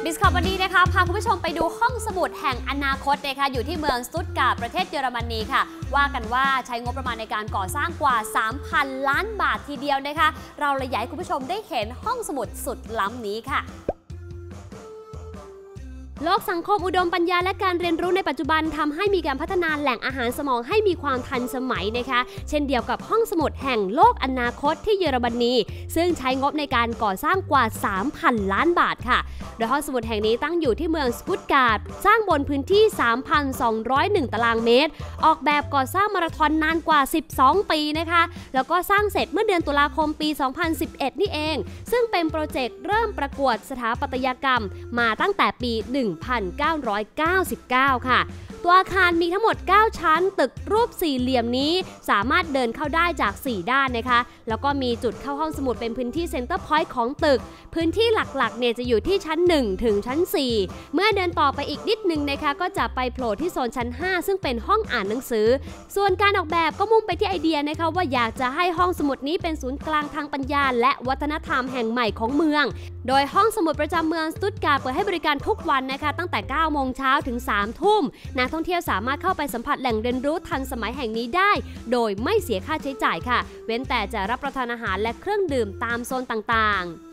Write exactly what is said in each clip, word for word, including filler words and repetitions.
ดิสคัฟวันนี้นะคะพาคุณผู้ชมไปดูห้องสมุดแห่งอนาคตนะคะอยู่ที่เมืองสตุตการ์ดประเทศเยอรมนีค่ะว่ากันว่าใช้งบประมาณในการก่อสร้างกว่า สามพัน ล้านบาททีเดียวนะคะเราเลยอยากให้คุณผู้ชมได้เห็นห้องสมุดสุดล้ำนี้ค่ะโลกสังคมอุดมปัญญาและการเรียนรู้ในปัจจุบันทำให้มีการพัฒนาแหล่งอาหารสมองให้มีความทันสมัยนะคะเช่นเดียวกับห้องสมุดแห่งโลกอนาคตที่เยอรมนีซึ่งใช้งบในการก่อสร้างกว่า สามพัน ล้านบาทค่ะโดยห้องสมุดแห่งนี้ตั้งอยู่ที่เมืองสตุตการ์ดสร้างบนพื้นที่ สามพันสองร้อยเอ็ด ตารางเมตรออกแบบก่อสร้างมาราธอนนานกว่าสิบสองปีนะคะแล้วก็สร้างเสร็จเมื่อเดือนตุลาคมปี สองพันสิบเอ็ด นี่เองซึ่งเป็นโปรเจกต์เริ่มประกวดสถาปัตยกรรมมาตั้งแต่ปี หนึ่งพันเก้าร้อยเก้าสิบเก้า ค่ะตัวอาคารมีทั้งหมดเก้าชั้นตึกรูปสี่เหลี่ยมนี้สามารถเดินเข้าได้จากสี่ด้านนะคะแล้วก็มีจุดเข้าห้องสมุดเป็นพื้นที่เซ็นเตอร์พอยต์ของตึกพื้นที่หลักๆเนี่ยจะอยู่ที่ชั้นหนึ่งถึงชั้นสี่เมื่อเดินต่อไปอีกนิดนึงนะคะก็จะไปโผล่ที่โซนชั้นห้าซึ่งเป็นห้องอ่านหนังสือส่วนการออกแบบก็มุ่งไปที่ไอเดียนะคะว่าอยากจะให้ห้องสมุดนี้เป็นศูนย์กลางทางปัญญาและวัฒนธรรมแห่งใหม่ของเมืองโดยห้องสมุดประจำเมืองสตุตการ์ดเปิดให้บริการทุกวันนะคะตั้งแต่ เก้าโมงเช้าถึง สามทุ่มนักท่องเที่ยวสามารถเข้าไปสัมผัสแหล่งเรียนรู้ทันสมัยแห่งนี้ได้โดยไม่เสียค่าใช้จ่ายค่ะเว้นแต่จะรับประทานอาหารและเครื่องดื่มตามโซนต่างๆ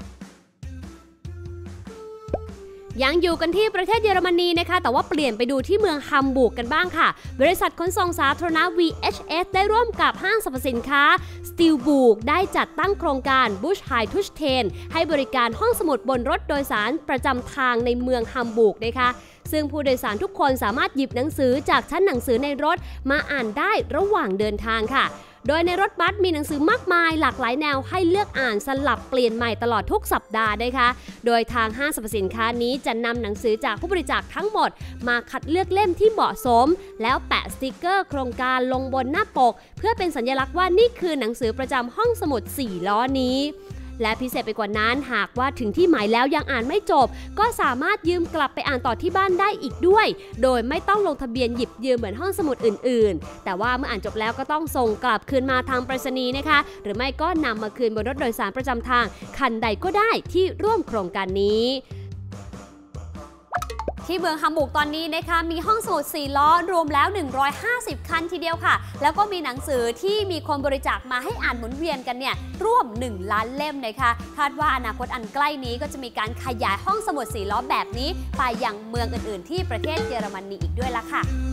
ยังอยู่กันที่ประเทศเยอรมนีนะคะแต่ว่าเปลี่ยนไปดูที่เมืองฮัมบูร์กกันบ้างค่ะบริษัทขนส่งสาธารณะ วี เอช เอส ได้ร่วมกับห้างสรรพสินค้า สตีลบูร์ก ได้จัดตั้งโครงการ บุชไฮทุชเทน ให้บริการห้องสมุดบนรถโดยสารประจำทางในเมืองฮัมบูร์กนะคะซึ่งผู้โดยสารทุกคนสามารถหยิบหนังสือจากชั้นหนังสือในรถมาอ่านได้ระหว่างเดินทางค่ะโดยในรถบัสมีหนังสือมากมายหลากหลายแนวให้เลือกอ่านสลับเปลี่ยนใหม่ตลอดทุกสัปดาห์นะคะโดยทางห้างสรรพสินค้านี้จะนำหนังสือจากผู้บริจาคทั้งหมดมาคัดเลือกเล่มที่เหมาะสมแล้วแปะสติกเกอร์โครงการลงบนหน้าปกเพื่อเป็นสัญลักษณ์ว่านี่คือหนังสือประจำห้องสมุดสี่ล้อนี้และพิเศษไปกว่านั้นหากว่าถึงที่หมายแล้วยังอ่านไม่จบก็สามารถยืมกลับไปอ่านต่อที่บ้านได้อีกด้วยโดยไม่ต้องลงทะเบียนหยิบยืมเหมือนห้องสมุดอื่นๆแต่ว่าเมื่ออ่านจบแล้วก็ต้องส่งกลับคืนมาทางไปรษณีย์นะคะหรือไม่ก็นำมาคืนบนรถโดยสารประจำทางคันใดก็ได้ที่ร่วมโครงการนี้ที่เมืองฮัมบูร์กตอนนี้นะคะมีห้องสมุดสี่ล้อรวมแล้วหนึ่งร้อยห้าสิบคันทีเดียวค่ะแล้วก็มีหนังสือที่มีคนบริจาคมาให้อ่านหมุนเวียนกันเนี่ยร่วมหนึ่งล้านเล่มนะคะคาดว่าอนาคตอันใกล้นี้ก็จะมีการขยายห้องสมุดสี่ล้อแบบนี้ไปยังเมืองอื่นๆที่ประเทศเยอรมนีอีกด้วยละค่ะ